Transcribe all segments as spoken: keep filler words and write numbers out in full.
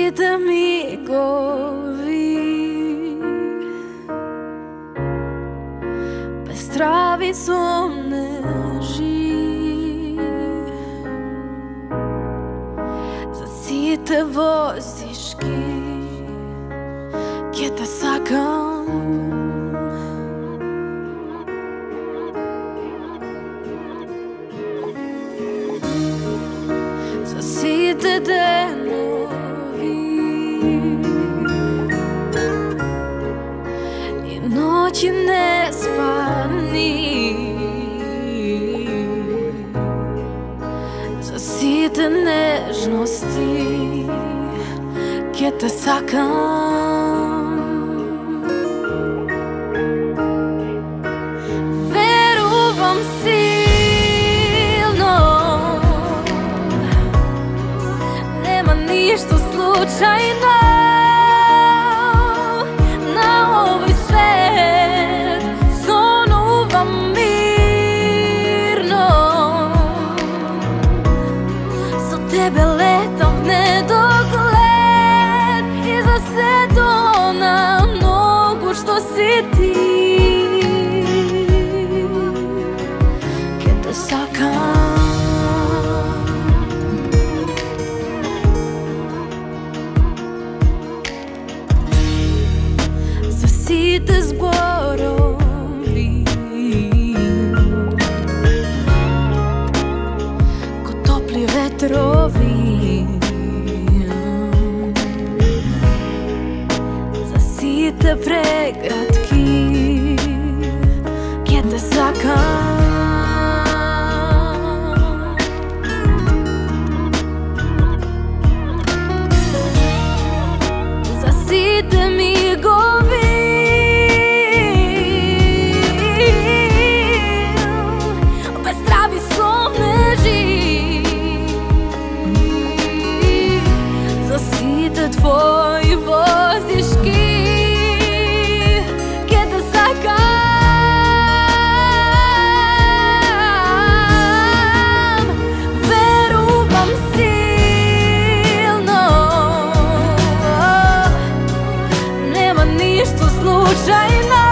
site migovi, bez travi somneži, zasite voziški, kje te sakam. Zasite denovi i noći nespani, zasite nežnosti, kje te sakam. Verujem silno, nema ništa slučajno na ovaj svet, zonuvam mirno, za tebe letam v nedogled i za sve to na mnogo što si ti, kje te sakam. Zasite zborovi ko topli vetrovi, zasite pregradki, kje te sakam. Zasite migovi bez travi somneži, zasite tvoji voziški, kje te sakam. Verujem silno, nema ništa slučajno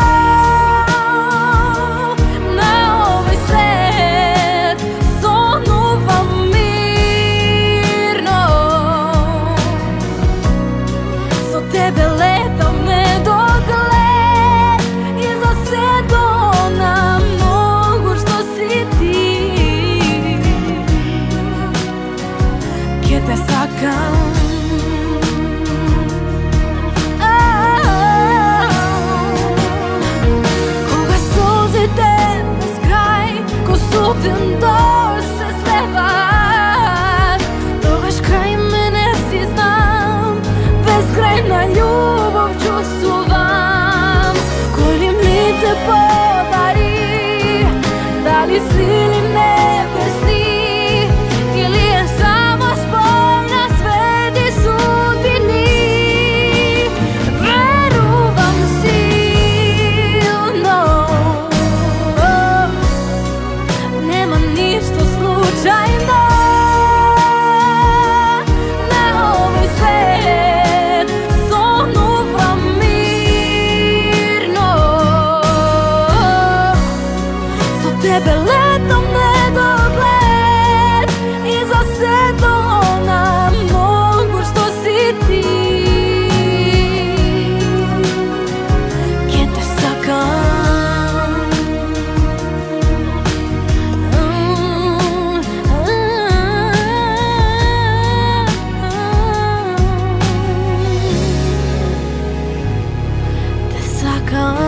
na ovaj svet, zonuvam mirno, za tebe letam v nedogled i za sve to na mnogo što si ti, kje te sakam. Sudin dož se sleva, dogaš kraj mene si znam, bezkrajna ljubav čusuvam. Koji mi te podari, da li si ili nebesni, ili je samo spoj na sveti sudbini. Verujem silno, nema ništa slučajno na ovaj svet, zonuvam mirno, za tebe letam v nedogled i za sve to na mnogo što si ti, kje te sakam. Te sakam.